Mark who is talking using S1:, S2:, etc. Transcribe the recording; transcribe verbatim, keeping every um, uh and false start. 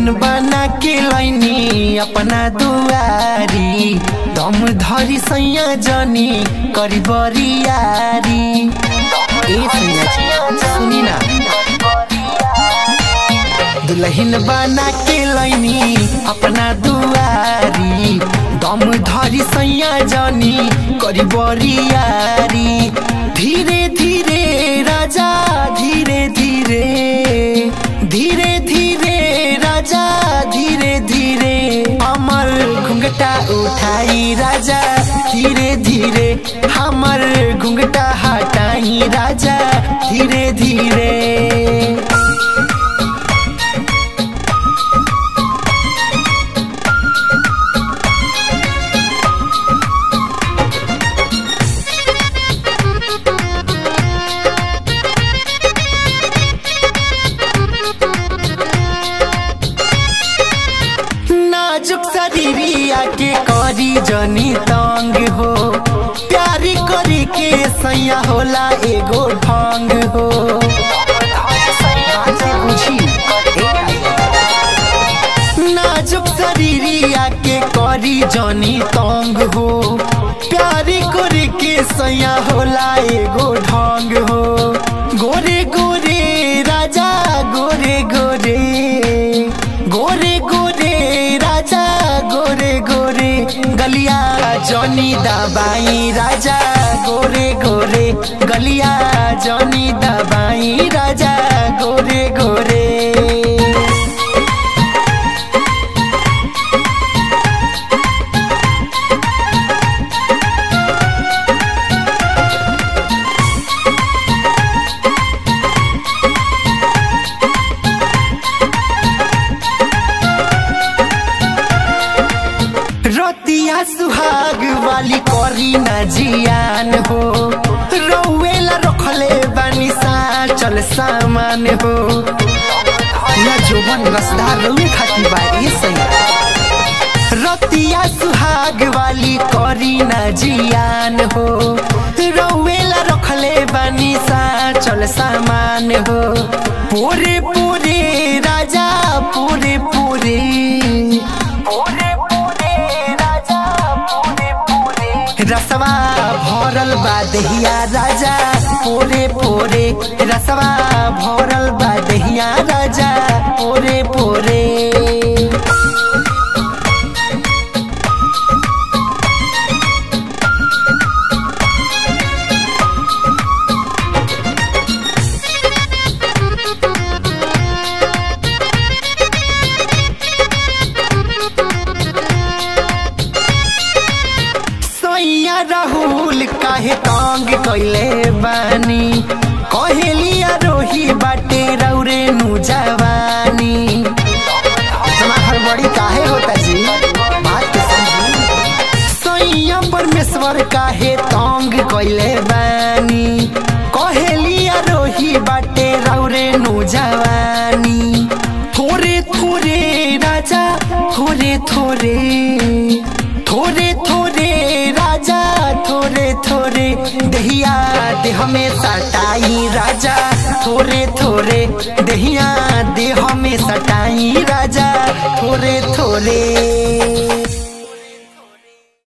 S1: दुल्हन बना के लैनी अपना दुआरी दम धरी सैया जनी करी बरियारी। ए सैया सुनी ना, दुल्हन बना के लैनी अपना दुआरी दम धरी सैया जनी करी बरियारी। धीरे धीरे राजा धीरे धीरे धीरे धीरे राजा धीरे धीरे हमर घुंघटा उठाई राजा धीरे धीरे हमर घुंघटा हटाई राजा धीरे धीरे। नाजुक शरीरिया के करी जनी तंग हो प्यारी करी के सैया होला एगो ढंग हो। नाजुक शरीरिया के करी जनी तंग हो प्यारी करी के सैया होला एगो ढंग हो। गोरे गोरे राजा गोरे गोरे गोरे गोरे राजा गोरे गोरे गलिया जनी दबाई राजा गोरे गोरे गलिया जनी दबाई राजा गोरे गोरे। रतिया सुहाग वाली करी न जियान हो रौवेला रखले बानी सा चल सामान हो। ना जोबन रसदार रौवे खाती बा ए सैया। रतिया सुहाग वाली करी न जियान हो रौवेला रखले बानी सा चल सामान हो। पूरे पूरे राजा पूरे पूरे रसवा भरल बा दहिया राजा पोरे पोरे रसवा भरल बा दहिया राजा पोरे पोरे। राहुल काहे तंग कैले बानी कहेलिया रोही बाटे रौरे नु जवानी। इतना हड़बड़ी काहे होता जी बात समझी। सैया परमेश्वर काहे तंग कैले बानी कहेलिया रोही बाटे रौरे नु जवानी। थोरे थोरे राजा थोरे थोरे थोरे थोरे राजा थोरे थोरे दहिया देह में सटाई राजा थोरे थोरे दहिया देह में सटाई राजा थोरे थोरे।